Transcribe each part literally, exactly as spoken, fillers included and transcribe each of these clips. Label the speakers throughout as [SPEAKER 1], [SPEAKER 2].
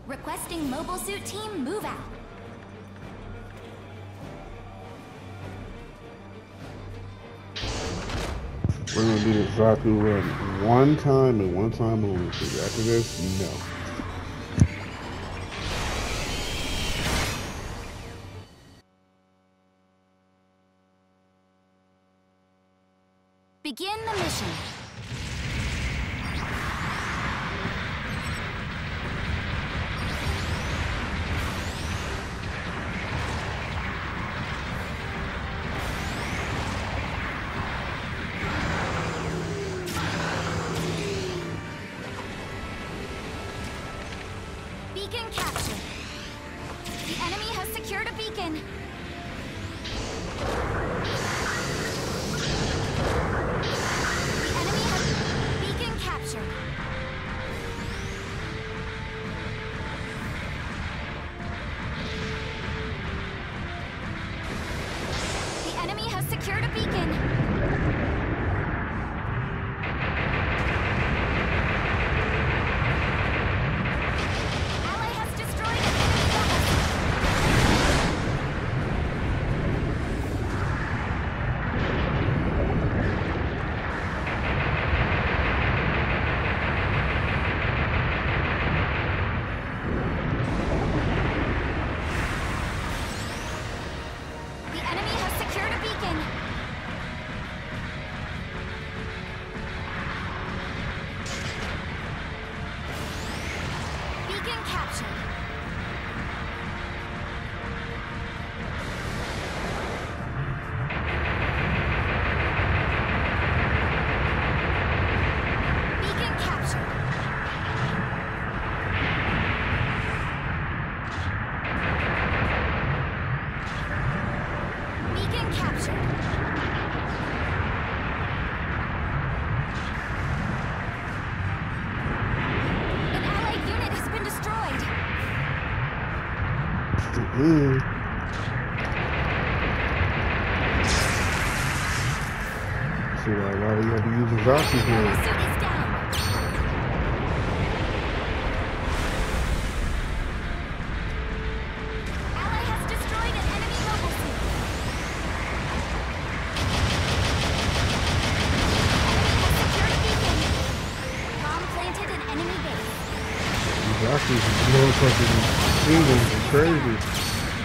[SPEAKER 1] Requesting mobile suit team move out.
[SPEAKER 2] We're gonna do the Zaku run one time and one time only. Because after this, no.
[SPEAKER 1] Begin the mission. Beacon captured. The enemy has secured a beacon. The enemy has beacon captured. The enemy has secured a beacon.
[SPEAKER 2] Mm. See why, why we gotta be using Zaku here. Zaku's motherfucking England is crazy.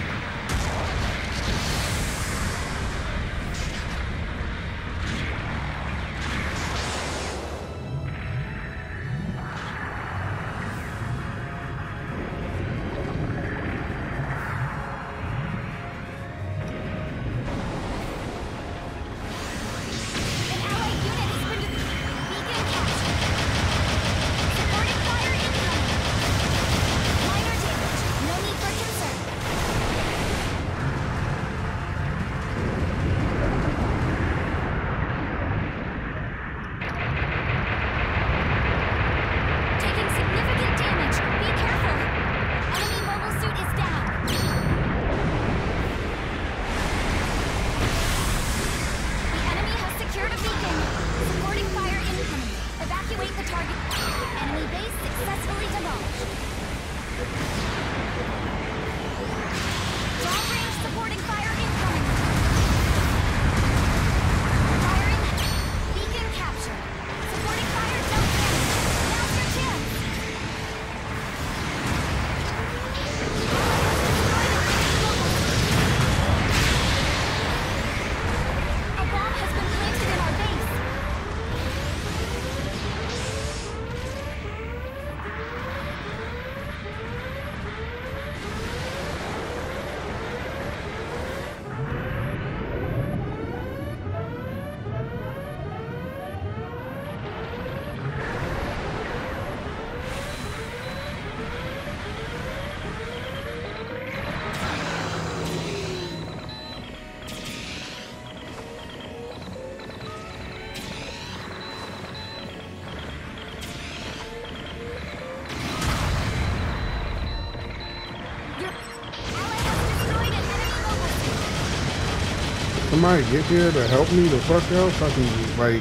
[SPEAKER 2] Somebody get here to help me the fuck out so I can, like,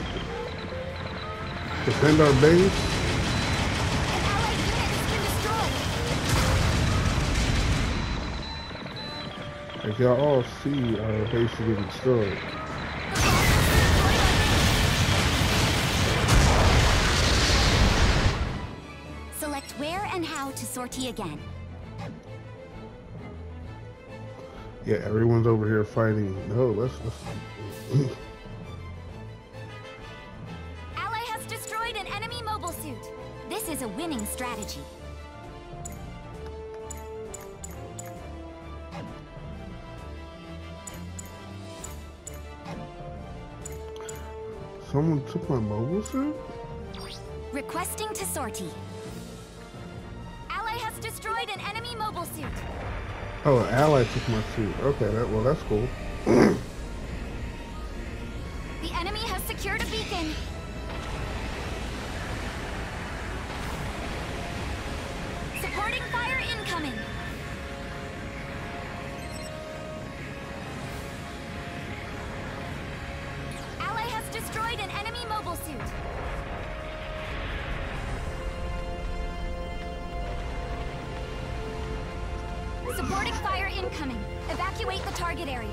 [SPEAKER 2] defend our base.
[SPEAKER 1] An allied unit has been destroyed.
[SPEAKER 2] As y'all all see, our base is getting destroyed.
[SPEAKER 1] Select where and how to sortie again.
[SPEAKER 2] Yeah, everyone's over here fighting. No, let's. let's
[SPEAKER 1] Ally has destroyed an enemy mobile suit. This is a winning strategy.
[SPEAKER 2] Someone took my mobile suit?
[SPEAKER 1] Requesting to sortie. Ally has destroyed an enemy mobile suit.
[SPEAKER 2] Oh, an ally took my suit. Okay, that, well, that's cool.
[SPEAKER 1] The enemy has secured a beacon. Supporting fire incoming. Ally has destroyed an enemy mobile suit. Supporting fire incoming. Evacuate the target area.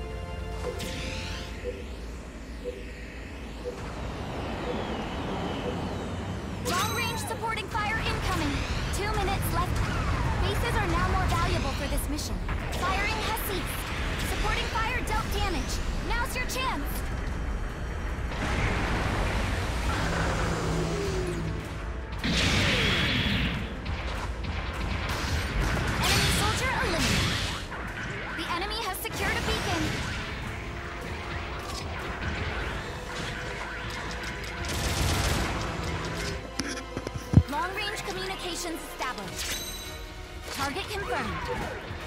[SPEAKER 1] Long-range supporting fire incoming. Two minutes left. Bases are now more valuable for this mission. Firing has ceased. Supporting fire dealt damage. Now's your chance. Enemy soldier eliminated. The enemy has secured a beacon. Long-range communications established. Target confirmed.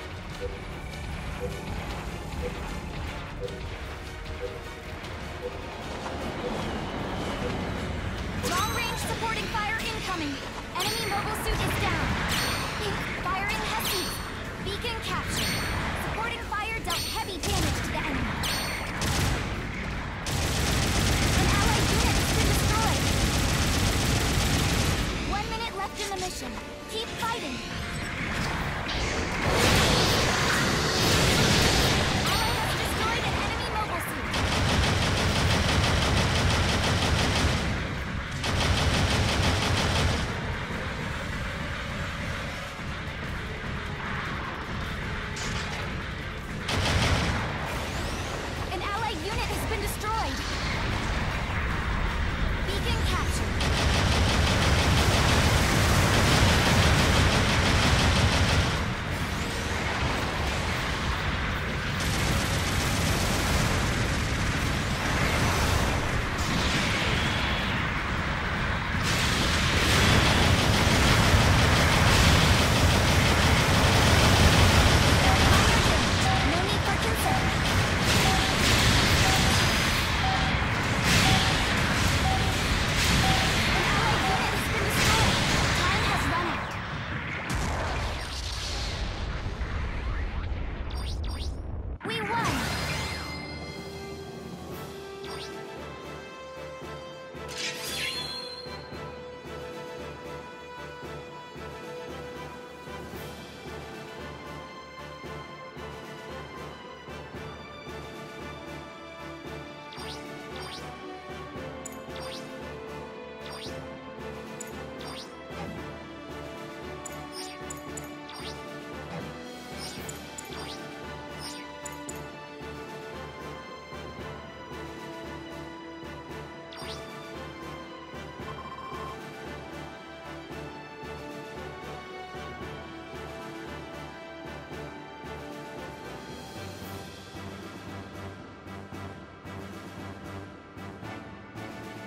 [SPEAKER 1] Long-range supporting fire incoming. Enemy mobile suit is down. Firing has ceased. Beacon captured. Supporting fire dealt heavy damage to the enemy. An allied unit has been destroyed. One minute left in the mission. Keep fighting. Ally has destroyed an enemy mobile suit. An allied unit has been destroyed. Beacon captured. No need for concern. An allied unit has been destroyed. Time has run out. We won.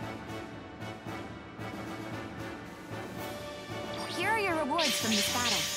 [SPEAKER 1] Here are your rewards from this battle.